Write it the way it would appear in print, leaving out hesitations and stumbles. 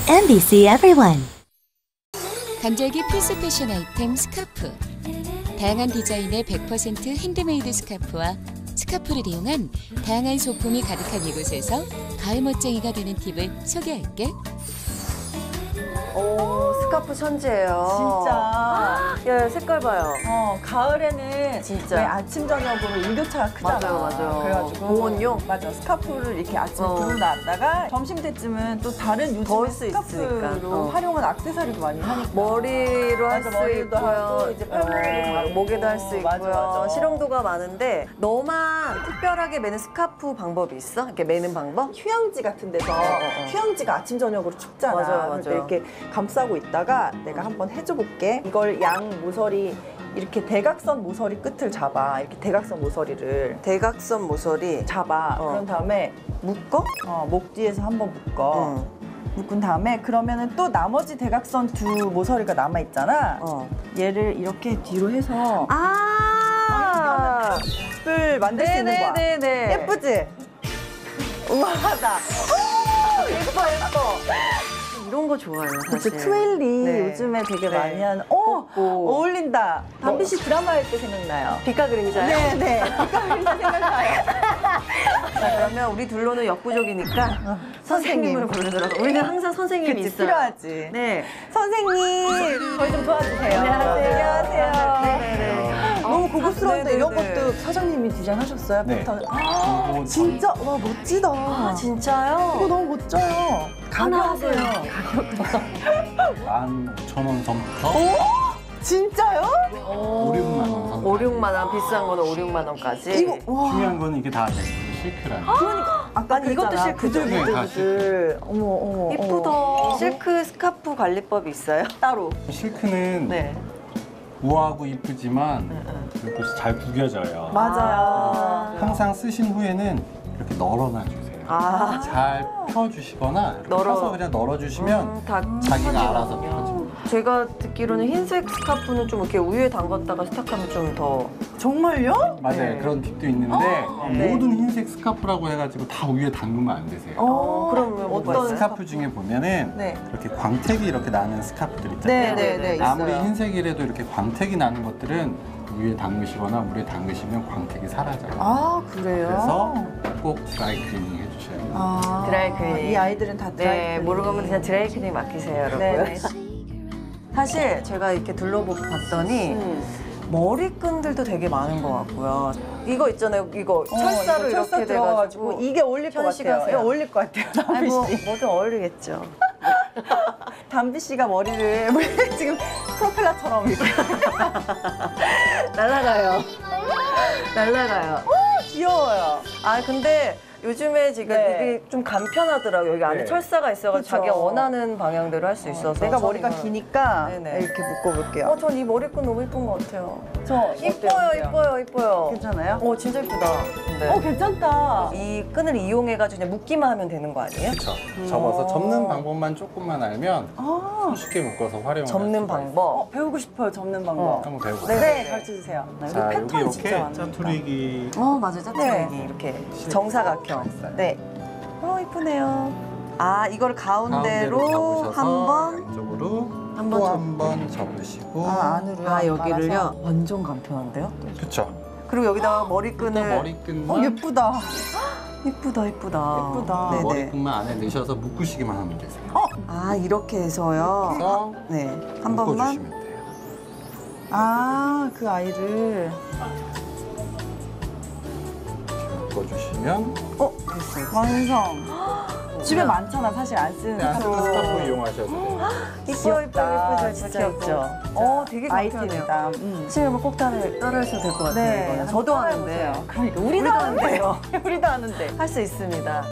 MBC Everyone. 감절기 필수 패션 아이템 스카프. 다양한 디자인의 100% 핸드메이드 스카프와 스카프를 이용한 다양한 소품이 가득한 이곳에서 가을 멋쟁이가 되는 팁을 소개할게. 오, 스카프 천지예요. 진짜. 야, 색깔 봐요. 가을에는 진짜. 왜 아침 저녁으로 일교차가 크잖아. 맞아요. 그래가지고 공원용? 맞아. 스카프를 이렇게 아침에 어. 두고 나왔다가 점심 때쯤은 또 다른 요즘 더울 수 스카프로 있으니까. 활용한 액세서리도 많이 하니까. 머리로 할 수 맞아, 머리도 있고요. 하고 이제 팔목에도 하고. 목에도 할 수 있고요. 맞아. 실용도가 많은데 너만 특별하게 매는 스카프 방법이 있어? 이렇게 매는 방법? 휴양지 같은 데서 휴양지가 아침 저녁으로 춥잖아. 맞아요. 그럴 때 이렇게 감싸고 있다가 내가 한번 해줘 볼게. 이걸 양 모서리 이렇게 대각선 모서리 끝을 잡아. 이렇게 대각선 모서리를 대각선 모서리. 잡아. 그런 다음에 묶어? 목 뒤에서 한번 묶어. 묶은 다음에 그러면은 또 나머지 대각선 두 모서리가 남아 있잖아. 얘를 이렇게 뒤로 해서 을 만들 수 있는 거야. 네네네네. 예쁘지? 우아하다. 예뻐. 이런 거 좋아요, 사실. 그치, 트웰리 네. 요즘에 되게 네. 많이 하는. 뽀뽀. 어울린다. 담비 씨 드라마 할 때 생각나요. 빛과 그림자요? 네네. 빛깔리자 생각나요. 자, 그러면 우리 둘로는 역부족이니까 선생님을 부르더라고. 우리는 항상 선생님이 그치, 있어요. 필요하지. 네. 선생님, 저희 좀 도와주세요. 안녕하세요. 네네네. 너무 고급스러운데 이런 네네네. 것도 사장님이 디자인하셨어요? 네. 패턴. 이건 진짜 와 멋지다. 아, 진짜요? 이거 너무 멋져요. 하나 하세요. 15,000원 선부터 진짜요? 5, 6만 원 선. 5, 6만 원, 비싼 거는 5, 6만 원까지. 이거 와. 중요한 거는 이게 다 실크라는. 아까 아니, 이것도 그랬잖아. 실크죠? 네, 다 부들부들. 어머. 이쁘다. 실크 스카프 관리법이 있어요? 따로. 실크는 네. 우아하고 이쁘지만 그것이 잘 구겨져요. 맞아요. 항상 쓰신 후에는 이렇게 널어놔 주세요. 아, 잘 펴주시거나 이렇게 널어. 펴서 그냥 널어주시면 다 자기가 알아서 펴지거든요. 펴집니다. 제가 듣기로는 흰색 스카프는 좀 이렇게 우유에 담갔다가 세탁하면 좀 더. 정말요? 맞아요. 네. 그런 팁도 있는데 네. 모든 흰색 스카프라고 해가지고 다 우유에 담그면 안 되세요. 그러면 뭐가 어떤 있어요? 스카프 중에 보면은 네. 이렇게 광택이 이렇게 나는 스카프들 있잖아요. 네네네. 아무리 있어요. 흰색이라도 이렇게 광택이 나는 것들은 위에 담그시거나 물에 담그시면 광택이 사라져요. 아 그래요? 그래서 꼭 드라이 클리닝 해주셔야 돼요. 아, 드라이 클리닝. 이 아이들은 다 드라이 네, 클리닝. 모르면 그냥 드라이 클리닝 맡기세요, 여러분. 네네. 사실 제가 이렇게 둘러보고 봤더니 머리끈들도 되게 많은 것 같고요. 이거 있잖아요, 이거 철사로 이거 철사 이렇게 들어가가지고 돼가지고 이게 어울릴 것 같아요. 편식하세요. 이거 어울릴 것 같아요. 담비 아이고, 씨. 뭐든 어울리겠죠. 담비 씨가 머리를 지금 프로펠러처럼 이렇게 날라가요. 날라가요. 귀여워요. 아, 근데 요즘에 지금 네. 이게 좀 간편하더라고요. 여기 안에 네. 철사가 있어가지고 그쵸. 자기가 원하는 방향대로 할 수 있어서. 내가 머리가 저는 기니까 네네. 이렇게 묶어볼게요. 전 이 머리끈 너무 예쁜 것 같아요. 저 이뻐요. 괜찮아요? 진짜 예쁘다. 네. 괜찮다. 이 끈을 이용해가지고 그냥 묶기만 하면 되는 거 아니에요? 그렇죠. 접어서 접는 방법만 조금만 알면 아, 손쉽게 묶어서 활용할 접는 수가 방법. 배우고 싶어요. 접는 방법. 있어요. 한번 배워보세요. 네, 가르쳐 주세요. 자, 여기 패턴 진짜 이렇게 많으니까. 짜투리기 맞아요. 짜투리기 이렇게 정사각형. 네. 이쁘네요. 아, 이걸 가운데로 잡으셔서 한번 왼쪽으로 한 번 또 접- 한 번 접으시고 안으로. 여기를요. 완전 간편한데요? 그렇죠. 그리고 여기다가 또 머리끈을 머리끈만 예쁘다. 이쁘다. 예쁘다. 네네. 머리끈만 안에 넣으셔서 묶으시기만 하면 되세요. 아, 이렇게 해서요. 그래서 네. 한 번만. 묶어주시면 돼요. 아, 그 아이를. 묶어주시면 됐어요. 완성. 집에 많잖아, 사실 안 쓰는 안 쓰는 스카프. 스카프 이용하셔도 돼요. 이뻐. 진짜 귀엽죠? 이거. 되게 간편해요. 아이템이다. 선생님 한번 꼭 따라하셔도 될 것 같아요. 이거는. 저도 하는데. 그러니까 우리도 하는데요. 우리도 하는데. 할 수 있습니다.